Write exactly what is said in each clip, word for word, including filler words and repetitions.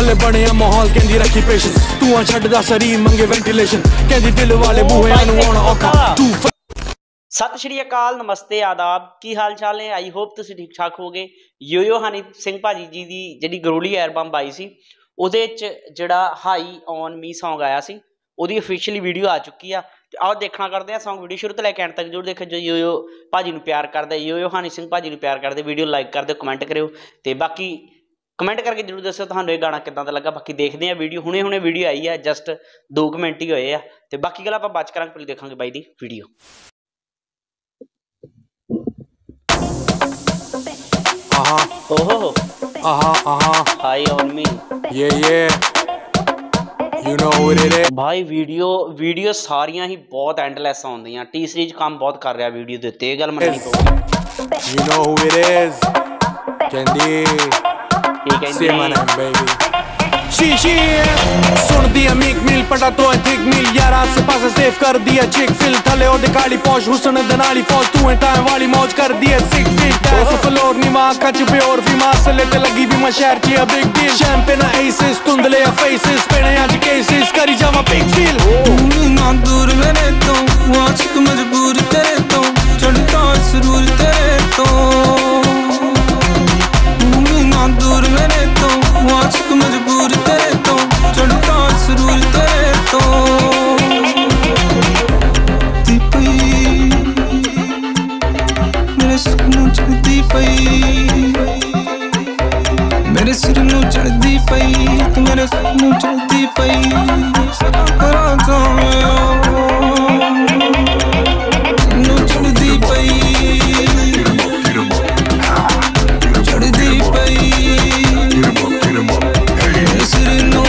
हले बने माहौल कहंदी रखी पेशेंस तू आ छड्डदा शरीर मंगे वेंटिलेशन कहंदी दिल वाले बूहे नूं आउणा औखा तू। सत श्री अकाल, नमस्ते, आदाब, की हाल चाल है। आई होप तुसीं ठीक ठाक होगे। योयो हनी सिंह भाजी जी की जिहड़ी गरोली एल्बम आई सी उहदे च जिहड़ा हाई ऑन मी सॉन्ग आया सी उहदी ऑफिशियली वीडियो आ चुकी आ। आओ देखना करते हैं सॉन्ग वीडियो शुरू तो लैके एंड तक जरूर देखो। जो योयो भाजी नूं प्यार करदे, योयो हनी सिंह भाजी नूं प्यार करदे, वीडियो लाइक कर दो, कमेंट करियो ते बाकी कमेंट करके जरूर दसो तुहानूं ये गाना किदां दा लगा। बाकी देखते हैं वीडियो, हुणे हुणे वीडियो आई है, जस्ट दो कुछ मिनट ही होए आ ते बाकी गल्लां आपां बात करांगे। पहले देखांगे बाई दी वीडियो। Uh-huh. ओहो Uh-huh, uh-huh. High on me. Yeah, yeah. You know what it is. भाई वीडियो वीडियो सारियां ही बहुत एंडलैस आउंदियां। टी सीरीज काम बहुत कर रहा वीडियो दे उत्ते, गल मननी पਊਗੀ। You know who it is. Candy. ਕੀ ਕਹਿੰਦੀ Say my name, baby. She, she, सुन दिया मीक मिल पटा तो है थिक मिल यार आस पास सेफ कर दिया चिक फिल थले ओदे काली पौश हुसन दनाली फौज तू है टाइम वाली मौज कर दिया सिक फिल टैस फ्लोर नी मां कच पे और भी मासले ते लगी भी मैं शहर की a big deal champagne aces तुंदले फेसेस पेने आज केसेस करी जावा बिग फील तू ना दूर मेरे तो आशिक मजबूर तेरे तो चढ़ता सुरूर तेरे तो तू ना दूर मेरे तो आशिक मजबूर तेरे तो चढ़ता सुरूर तेरे तो दी पई मेरे सिर नूं चढ़दी पई मेरे सिर नूं चढ़दी पई तू मेरे सिर नूं चढ़दी पई करा नूं चढ़दी पई चढ़दी पई मेरे सिर नूं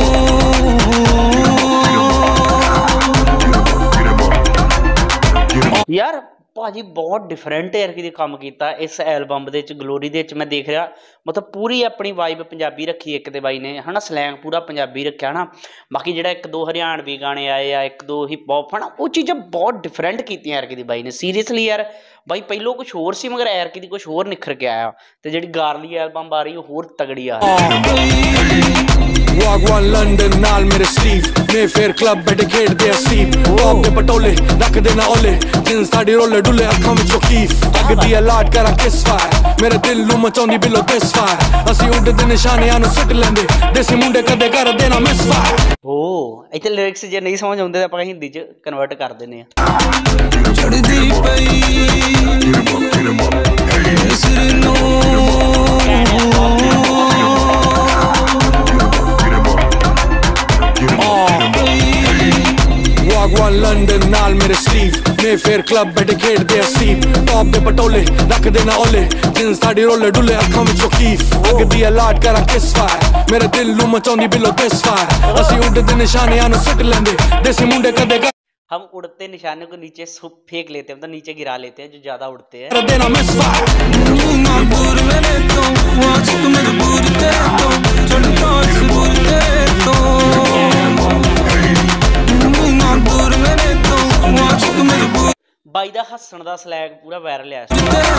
यार भाजी बहुत डिफरेंट एरकी दे काम कीता इस एल्बम दे च। ग्लोरी दे च मैं देख रहा मतलब पूरी अपनी वाइब पंजाबी रखी एक ते बाई ने है ना, स्लैंग पूरा पंजाबी रखा ना। बाकी जिहड़ा एक दो हरियाणवी गाने आए आ, एक दो हिप हॉप है ना, वो चीज़ां बहुत डिफरेंट कीतियां एरकी दी बाई ने। सीरीयसली यार बाई पहलों कुछ होर सी मगर एरकी दी कुछ होर निखर के आया ते जिहड़ी गारली एल्बम आ रही है होर तगड़ी आ रही। वागवान लंदन नाल मेरे स्लीव ने फेयर क्लब बैठे खेड दे स्लीव टॉप दे पटोले रख देना ओले जिन साडी रोले डुले अखां विचों कीफ अग दी अलाट करा किस फायर मेरे दिल नूं मचाउंदी बिलो दिस फायर असी उड़दे निशानियां नूं सुट लैंदे देसी मुंडे कदे कर देना मिस फायर। ओ इत्थे लिरिक्स जे नहीं समझ आउंदे तां आपां हिंदी च कन्वर्ट कर दिंदे आ। चढ़दी पई मेरे सिर नूं वागवान लंदन नाल मेरे स्लीव ने फेयर क्लब बैठे खेड दे स्लीव टॉप दे पटोले रख देना ओले जिन साडी रोले डुले अखां विचों कीफ अग दी अलाट करा किस फायर मेरे दिल नूं मचाउंदी बिलो दिस फायर असी उड़दे निशानियां नूं सुट लैंदे देसी मुंडे कदे कर हम उड़ते निशाने को नीचे फेंक लेते हैं, मतलब नीचे गिरा लेते हैं जो ज्यादा उड़ते हैं। बाई दा हस्सण दा स्लैग पूरा वायरल है।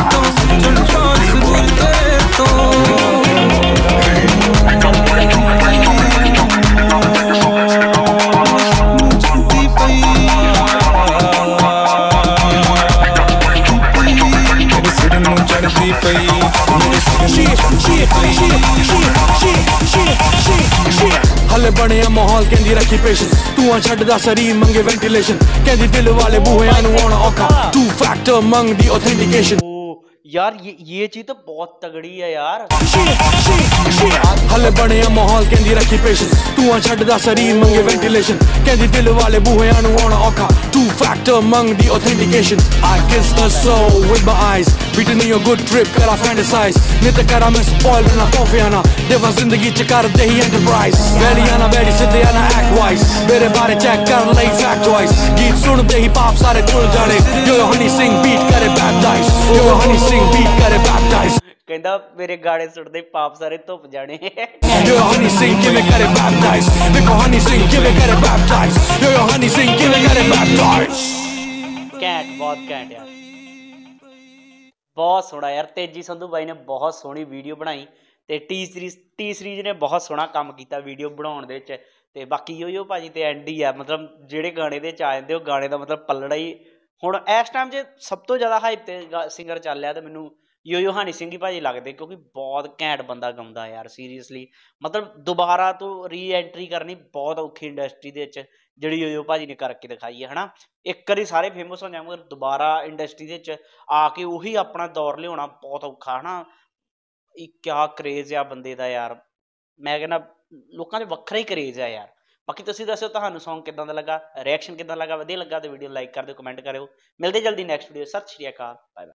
हले बने माहौल कहंदी रखी पेशेंस तू आ छड्डदा शरीर मंगे वेंटिलेशन कहंदी दिल वाले बूहे नूं आउणा औखा टू फैक्टर मंग दी ऑथेंटिकेशन। यार ये ये चीज तो बहुत तगड़ी है यार। हले बने माहौल कहंदी रखी पेशेंस तू आ छड्डदा शरीर मंगे वेंटिलेशन कहंदी दिल वाले बूहे नूं आउणा औखा टू फैक्टर मंग दी authentication. I kiss the soul with my eyes beating in your good trip करा fantasize नित करा मैं spoil ना कॉफी आना देवा जिंदगी च कर दे ही enterprise वैली आना वैली सिद्धे आना act wise मेरे बारे चेक कर लई fact wise गीत सुन दे ही पाप सारे तुल जाने यो हनी सिंह बीट करे baptize yo Honey Singh beat करे baptize कहंदा मेरे गाने सुनदे पाप सारे धुप जाने। यो हनी सिंह किवें करे baptize देखो हनी सिंह किवें करे baptize यो हनी सिंह किवें करे baptize। कैंट बहुत कैंट यार, बहुत सोहना यार। तेजी संधू भाई ने बहुत सोहनी वीडियो बनाई ਤੇ ਟੀ ਸੀਰੀਜ਼ ਟੀ ਸੀਰੀਜ਼ ਨੇ ਬਹੁਤ ਸੋਹਣਾ ਕੰਮ ਕੀਤਾ ਵੀਡੀਓ ਬਣਾਉਣ ਦੇ ਵਿੱਚ। ਤੇ ਬਾਕੀ ਯੋਯੋ ਭਾਜੀ ਤੇ ਐਂਡੀ ਆ, ਮਤਲਬ ਜਿਹੜੇ ਗਾਣੇ ਦੇ ਵਿੱਚ ਆ ਜਾਂਦੇ ਉਹ ਗਾਣੇ ਦਾ ਮਤਲਬ ਪੱਲੜਾ ਹੀ। ਹੁਣ ਇਸ ਟਾਈਮ 'ਚ ਸਭ ਤੋਂ ਜ਼ਿਆਦਾ ਹਾਈਪ ਤੇ ਸਿੰਗਰ ਚੱਲ ਰਿਹਾ ਤੇ ਮੈਨੂੰ ਯੋਯੋ ਹਨੀ ਸਿੰਘ ਹੀ ਭਾਜੀ ਲੱਗਦੇ, ਕਿਉਂਕਿ ਬਹੁਤ ਘੈਂਟ ਬੰਦਾ ਗਾਉਂਦਾ ਯਾਰ ਸੀਰੀਅਸਲੀ। ਮਤਲਬ ਦੁਬਾਰਾ ਤੋਂ ਰੀ ਐਂਟਰੀ ਕਰਨੀ ਬਹੁਤ ਔਖੀ ਇੰਡਸਟਰੀ ਦੇ ਵਿੱਚ, ਜਿਹੜੀ ਯੋਯੋ ਭਾਜੀ ਨੇ ਕਰਕੇ ਦਿਖਾਈ ਹੈ ਹੈ ਨਾ। ਇੱਕ ਵਾਰੀ ਸਾਰੇ ਫੇਮਸ ਹੋ ਜਾਣ, ਮਗਰ ਦੁਬਾਰਾ ਇੰਡਸਟਰੀ ਦੇ ਵਿੱਚ ਆ ਕੇ ਉਹੀ ਆਪਣਾ ਦੌਰ ਲਿਆਉਣਾ ਬਹੁਤ ਔਖਾ ਹੈ ਨਾ। ਇਹ ਕਿਆ ਕਰੇਜ਼ ਆ ਬੰਦੇ ਦਾ ਯਾਰ, ਮੈਂ ਕਹਿੰਦਾ ਲੋਕਾਂ 'ਚ ਵੱਖਰਾ ਹੀ ਕਰੇਜ਼ ਆ ਯਾਰ। ਬਾਕੀ ਤੁਸੀਂ ਦੱਸੋ ਤੁਹਾਨੂੰ ਸੌਂਗ ਕਿੱਦਾਂ ਦਾ ਲੱਗਾ, ਰਿਐਕਸ਼ਨ ਕਿੱਦਾਂ ਲੱਗਾ, ਵਧੀਆ ਲੱਗਾ ਤਾਂ ਵੀਡੀਓ ਲਾਈਕ ਕਰ ਦਿਓ, ਕਮੈਂਟ ਕਰਿਓ। ਮਿਲਦੇ ਜਲਦੀ ਨੈਕਸਟ ਵੀਡੀਓ। ਸਤਿ ਸ਼੍ਰੀ ਅਕਾਲ, ਬਾਏ ਬਾਏ।